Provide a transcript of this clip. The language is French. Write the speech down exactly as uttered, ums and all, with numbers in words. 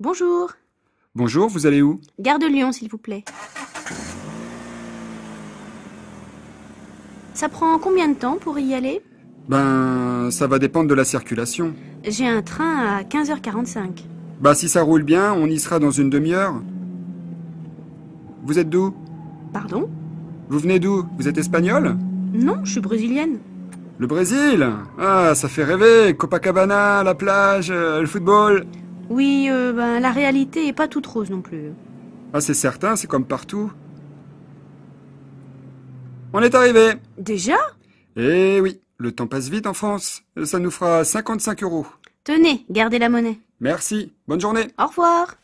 Bonjour. Bonjour, vous allez où? Gare de Lyon, s'il vous plaît. Ça prend combien de temps pour y aller? Ben, ça va dépendre de la circulation. J'ai un train à quinze heures quarante-cinq. Bah, si ça roule bien, on y sera dans une demi-heure. Vous êtes d'où? Pardon? Vous venez d'où? Vous êtes espagnol? Non, je suis brésilienne. Le Brésil? Ah, ça fait rêver. Copacabana, la plage, euh, le football. Oui, euh, ben, la réalité est pas toute rose non plus. Ah, c'est certain, c'est comme partout. On est arrivé. Déjà? Eh oui, le temps passe vite en France. Ça nous fera cinquante-cinq euros. Tenez, gardez la monnaie. Merci, bonne journée. Au revoir.